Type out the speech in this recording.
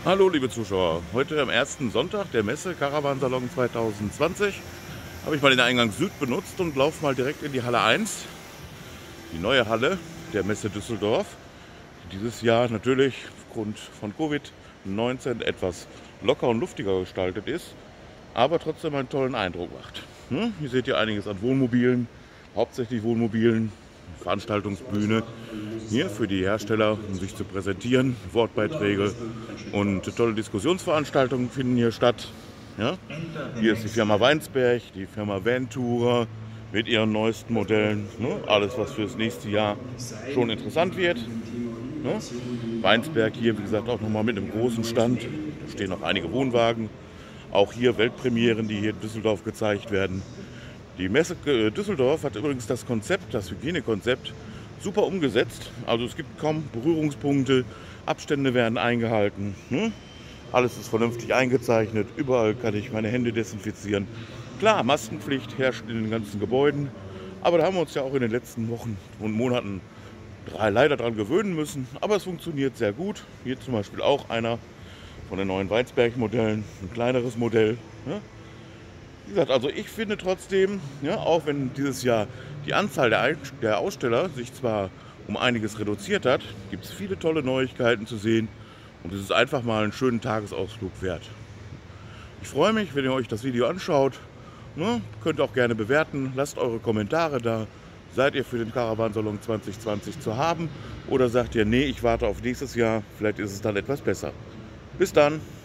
Hallo liebe Zuschauer, heute am ersten Sonntag der Messe Caravansalon 2020 habe ich mal den Eingang Süd benutzt und laufe mal direkt in die Halle 1, die neue Halle der Messe Düsseldorf, die dieses Jahr natürlich aufgrund von Covid-19 etwas locker und luftiger gestaltet ist, aber trotzdem einen tollen Eindruck macht. Hier seht ihr einiges an Wohnmobilen, hauptsächlich Wohnmobilen, Veranstaltungsbühne hier für die Hersteller, um sich zu präsentieren, Wortbeiträge und tolle Diskussionsveranstaltungen finden hier statt. Ja? Hier ist die Firma Weinsberg, die Firma Ventura mit ihren neuesten Modellen. Ne? Alles, was für das nächste Jahr schon interessant wird. Ne? Weinsberg hier, wie gesagt, auch nochmal mit einem großen Stand. Da stehen noch einige Wohnwagen. Auch hier Weltpremieren, die hier in Düsseldorf gezeigt werden. Die Messe Düsseldorf hat übrigens das Konzept, das Hygienekonzept, super umgesetzt. Also es gibt kaum Berührungspunkte, Abstände werden eingehalten. Alles ist vernünftig eingezeichnet, überall kann ich meine Hände desinfizieren. Klar, Maskenpflicht herrscht in den ganzen Gebäuden, aber da haben wir uns ja auch in den letzten Wochen und Monaten leider daran gewöhnen müssen. Aber es funktioniert sehr gut. Hier zum Beispiel auch einer von den neuen Weinsberg-Modellen, ein kleineres Modell. Wie gesagt, also ich finde trotzdem, ja, auch wenn dieses Jahr die Anzahl der Aussteller sich zwar um einiges reduziert hat, gibt es viele tolle Neuigkeiten zu sehen und es ist einfach mal einen schönen Tagesausflug wert. Ich freue mich, wenn ihr euch das Video anschaut. Ne? Könnt auch gerne bewerten, lasst eure Kommentare da. Seid ihr für den Caravansalon 2020 zu haben oder sagt ihr, nee, ich warte auf nächstes Jahr, vielleicht ist es dann etwas besser. Bis dann!